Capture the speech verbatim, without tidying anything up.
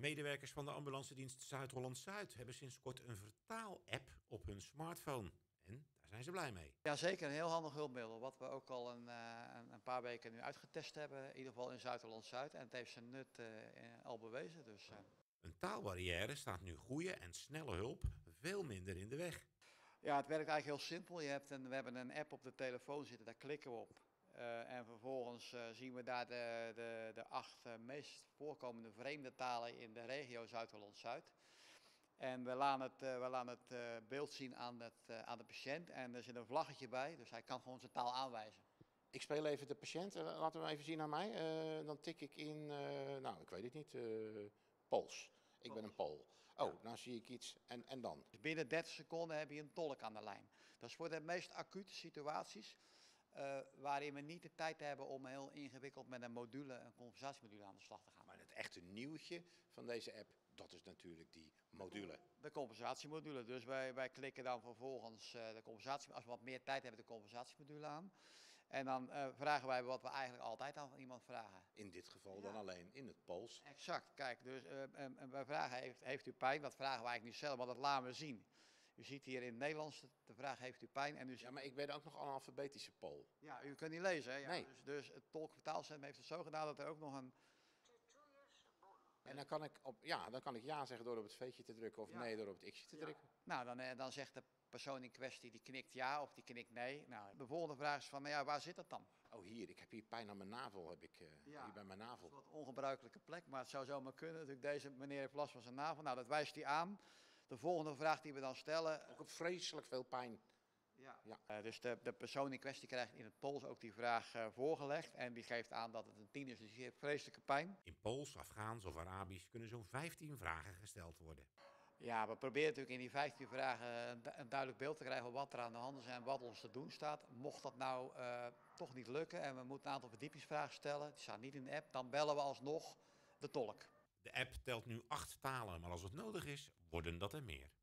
Medewerkers van de ambulancedienst Zuid-Holland-Zuid hebben sinds kort een vertaal-app op hun smartphone. En daar zijn ze blij mee. Ja, zeker een heel handig hulpmiddel, wat we ook al een, een paar weken nu uitgetest hebben, in ieder geval in Zuid-Holland-Zuid. En het heeft zijn nut uh, al bewezen. Dus, uh. Een taalbarrière staat nu goede en snelle hulp veel minder in de weg. Ja, het werkt eigenlijk heel simpel. Je hebt een, we hebben een app op de telefoon zitten, daar klikken we op. Uh, en vervolgens uh, zien we daar de, de, de acht uh, meest voorkomende vreemde talen in de regio Zuid-Holland-Zuid. En we laten het, uh, we laten het uh, beeld zien aan, het, uh, aan de patiënt en er zit een vlaggetje bij, dus hij kan gewoon zijn taal aanwijzen. Ik speel even de patiënt, uh, laten we even zien aan mij. Uh, dan tik ik in, uh, nou ik weet het niet, uh, Pools. Ik Pools. ben een Pool. Oh, ja. Nou zie ik iets en, en dan? Dus binnen dertig seconden heb je een tolk aan de lijn. Dat is voor de meest acute situaties. Uh, waarin we niet de tijd hebben om heel ingewikkeld met een module, een conversatiemodule aan de slag te gaan. Maar het echte nieuwtje van deze app, dat is natuurlijk die module. De conversatiemodule. Dus wij, wij klikken dan vervolgens uh, de conversatie, als we wat meer tijd hebben, de conversatiemodule aan. En dan uh, vragen wij wat we eigenlijk altijd aan iemand vragen. In dit geval ja. dan alleen in het Pools. Exact. Kijk, dus uh, uh, wij vragen, heeft, heeft u pijn? Dat vragen we eigenlijk niet zelf, maar dat laten we zien. U ziet hier in het Nederlands de vraag, heeft u pijn? En u ja, maar ik ben ook nog een alfabetische Pool. Ja, u kunt niet lezen, hè? Ja, nee. Dus, dus het tolkvertaalcentrum heeft het zo gedaan dat er ook nog een... En dan kan ik, op, ja, dan kan ik ja zeggen door op het veetje te drukken of ja. nee door op het x'je te ja. drukken. Nou, dan, dan zegt de persoon in kwestie, die knikt ja of die knikt nee. Nou, de volgende vraag is van, nou ja, waar zit dat dan? Oh, hier, ik heb hier pijn aan mijn navel, heb ik uh, ja, hier bij mijn navel. Dat is wat ongebruikelijke plek, maar het zou zomaar kunnen. Natuurlijk, deze meneer heeft last van zijn navel. Nou, dat wijst hij aan. De volgende vraag die we dan stellen... Ook op vreselijk veel pijn. Ja. Ja. Uh, dus de, de persoon in kwestie krijgt in het Pools ook die vraag uh, voorgelegd. En die geeft aan dat het een tien is, dus die heeft vreselijke pijn. In Pools, Afghaans of Arabisch kunnen zo'n vijftien vragen gesteld worden. Ja, we proberen natuurlijk in die vijftien vragen een, een duidelijk beeld te krijgen wat er aan de hand is en wat ons te doen staat. Mocht dat nou uh, toch niet lukken en we moeten een aantal verdiepingsvragen stellen, die staan niet in de app, dan bellen we alsnog de tolk. De app telt nu acht talen, maar als het nodig is, worden dat er meer.